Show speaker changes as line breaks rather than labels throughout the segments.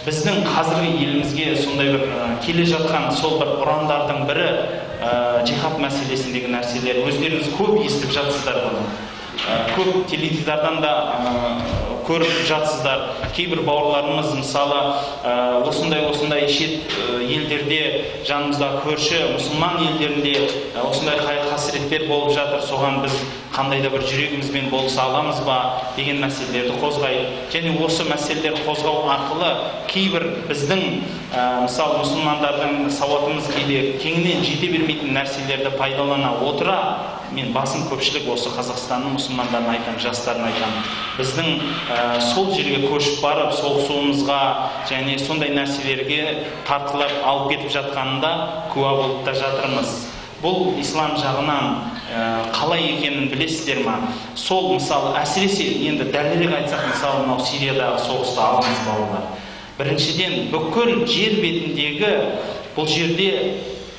біздің қазіргі елімізге сондай бір келе жатқан сол бір ұрандардың бірі жихад мәселесіндегі нәрселер. Өздеріңіз көп естіп жатсыздар бұны. Көп теледидардан да көріп жатсыздар. Кейбір бауырларымыз мысалы осындай шет елдерде, жанымызда көрші мұсылман елдерінде осындай қасіреттер болып жатыр. Соған біз қандай да бір жүрегімізбен болса аламыз ба деген мәселелерді қозғайды. Және осы мәселелер қозғау арқылы кейбір біздің мысалы мұсылмандардың сауатымыз кейде кеңінен жете бермейтін нәрселерді пайдалана отыра, мен басым көпшілік осы Қазақстанның мұсылмандарын айтам, жастарын айтам. Біздің сол жерге көшіп барып, соғысуымызға және сондай нәрселерге тартқылап алып кетіп жатқанында куә болып та жатырмыз. Бұл ислам жағынан қалай екенін білесіздер ма? Сол мысалы әсіресе енді дәлірек айтсақ, мысалы мынау Сириядағы соғысты алыңыз бауырлар. Біріншіден бүкіл жер бетіндегі бұл жерде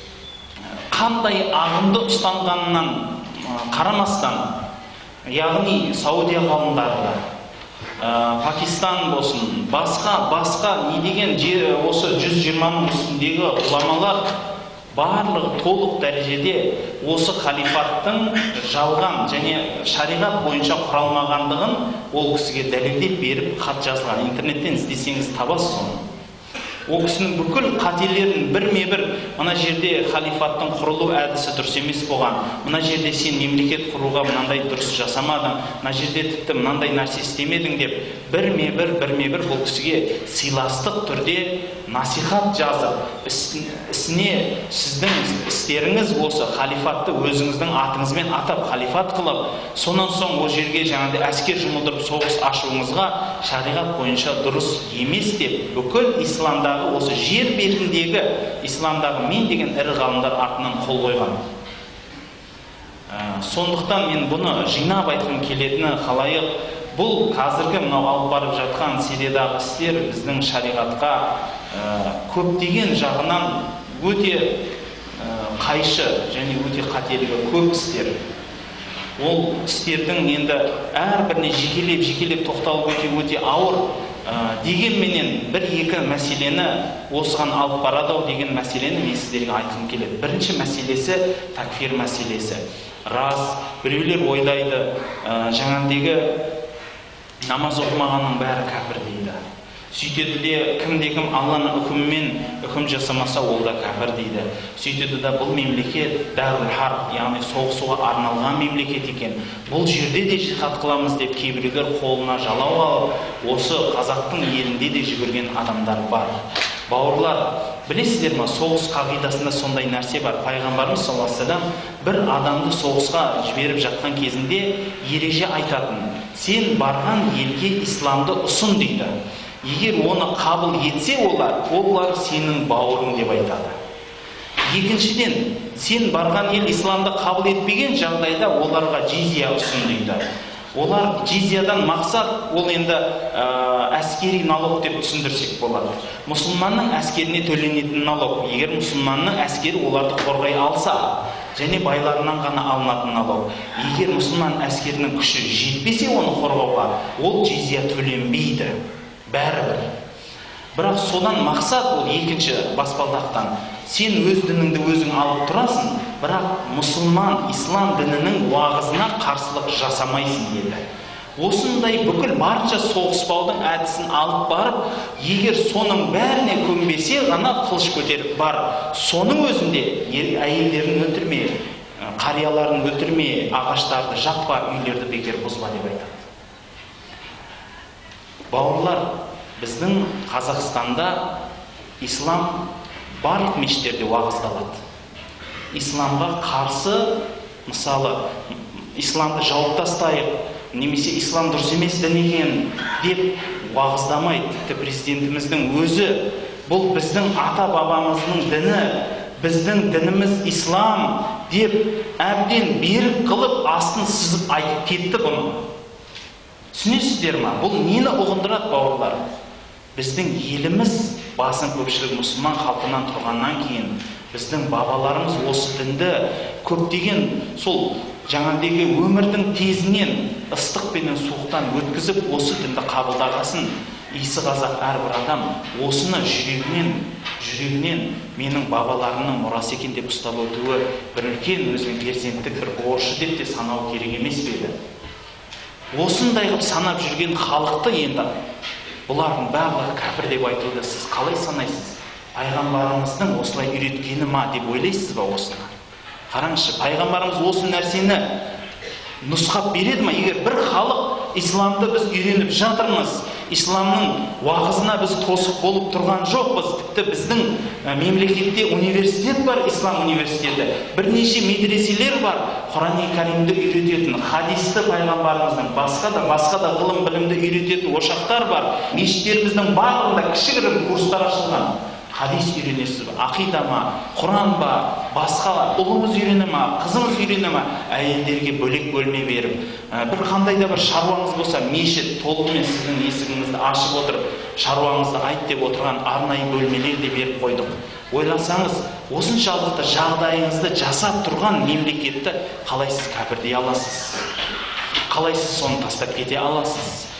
қандай ағымды ұстанғанынан қарамастан, яғни Саудия ғалымдары да, Пакистан болсын, басқа не деген жер, осы 120-ның үстіндегі ғұламалар барлығы толық дәрежеде осы халифаттың жалған және шариғат бойынша құралмағандығын ол кісіге дәлелдеп беріп хат жазған. Интернеттен іздесеңіз табасыз оны. Ол кісінің бүкіл қателерін бірме-бір, мына жерде халифаттың құрылу әдісі дұрыс емес болған, мына жерде сен мемлекет құруға мынандай дұрыс жасамадың, мына жерде тіпті мынандай нәрсе істемедің деп, бірме-бір бұл кісіге сыйластық түрде насихат жазып, ісіне сіздің істеріңіз осы халифатты өзіңіздің атыңызбен атап халифат қылып, сонан соң ол жерге жаңағыдай әскер жұмылдырып соғыс ашуыңызға шариғат бойынша дұрыс емес деп, бүкіл исламдағы осы жер бетіндегі исламдағы мен деген ірі ғалымдар артынан қол қойған. Сондықтан мен бұны жинап айтқым келетіні халайық, бұл қазіргі мынау алып барып жатқан Сириядағы істер біздің шариғатқа көптеген жағынан өте қайшы және өте қателігі көп істер. Ол істердің енді әрбіріне жекелеп тоқталып өте ауыр. Дегенменен бір-екі мәселені осыған алып барады деген мәселені мен сіздерге айтқым келеді. Бірінші мәселесі такфир мәселесі. Рас, біреулер ойлайды, жаңағыдегі намаз оқымағанның бәрі кәпір дейді. Сөйтеді де кім Алланың үкімімен үкім жасамаса ол да кәпір дейді. Сөйтеді де бұл мемлекет дәрул харб, яғни соғысуға арналған мемлекет екен. Бұл жерде де жихад қыламыз деп кейбіреулер қолына жалау алып, осы қазақтың елінде де жүгірген адамдар бар. Бауырлар, білесіздер ма, соғыс қағидасында сондай нәрсе бар. Пайғамбарымыз саллаллаху алейхи ва саллям бір адамды соғысқа жіберіп жатқан кезінде ереже айтатын: сен барған елге исламды ұсын дейді. Егер оны қабыл етсе олар сенің бауырың деп айтады. Екіншіден, сен барған ел исламды қабыл етпеген жағдайда оларға джизия ұсын дейді. Олар джизиядан мақсат, ол енді әскери налог деп түсіндірсек болады. Мұсылманның әскеріне төленетін налог. Егер мұсылманның әскері оларды қорғай алса, және байларынан ғана алынатын налог. Егер мұсылман әскерінің күші жетпесе оны қорғауға, ол джизия төленбейді. Бәрібір. Бірақ содан мақсат ол екінші баспалдақтан. Сен өз дініңді өзің алып тұрасың, бірақ мұсылман, ислам дінінің уағызына қарсылық жасамайсың деді. Осындай бүкіл барынша соғыспаудың әдісін алып барып, егер соның бәріне көнбесе ғана қылыш көтеріп бар. Соның өзінде әйелдерін өлтірме, қарияларын өлтірме, ағаштарды жақпа, үйлерді бекер бұзба деп айтады. Бауырлар, біздің Қазақстанда ислам барлық мешіттерде уағыздалады. Исламға қарсы, мысалы, исламды жауып тастайық, немесе ислам дұрыс емес дін екен деп уағыздамайды. Тіпті президентіміздің өзі бұл біздің ата-бабамыздың діні, біздің дініміз ислам деп әбден берік қылып астын сызып айтып кетті бұны. Түсінесіздер ма? Бұл нені ұғындырады, бауырлар? Біздің еліміз басын көпшілік мұсылман халқынан тұрғаннан кейін біздің бабаларымыз осы дінді көптеген сол жаңағыдегі өмірдің тезінен ыстық пен суықтан өткізіп осы дінді қабылдағасын. исі қазақ әрбір адам осыны жүрегінен менің бабаларымның мұрасы екен деп ұстап өтуі бір үлкен өзінің перзенттік бір борышы деп те санау керек емес пе еді? Осындай қылып санап жүрген халықты енді бұлардың барлығы кәпір деп айтуды сіз қалай санайсыз? Пайғамбарымыздың осылай үйреткені ма деп ойлайсыз ба осыны? Қараңызшы, пайғамбарымыз осы нәрсені нұсқап береді ма? Егер бір халық исламды біз үйреніп жатырмыз, исламның уағызына біз тосық болып тұрған жоқпыз. Тіпті біздің мемлекетте университет бар, ислам университеті. Бірнеше медреселер бар, Құран-ы Кәрімді үйрететін, хадисті пайғамбарымыздың, басқа да ғылым білімді үйрететін ошақтар бар. Мешіттеріміздің барлығында кішігірім курстар ашылған. Хадис үйренесіз ба, ақида ма, Құран ба, басқа ұлыңыз үйрене ма, қызыңыз үйрене ма, әйелдерге бөлек бөлме беріп, бір қандай да бір шаруаңыз болса, мешіт толығымен сіздің есігіңізді ашып отырып, шаруаңызды айт деп отырған арнайы бөлмелер де беріп қойдық. Ойласаңыз, осыншалықты жағдайыңызды жасап тұрған мемлекетті қалай сіз кәпір дей аласыз? Қалай сіз соны тастап кете аласыз?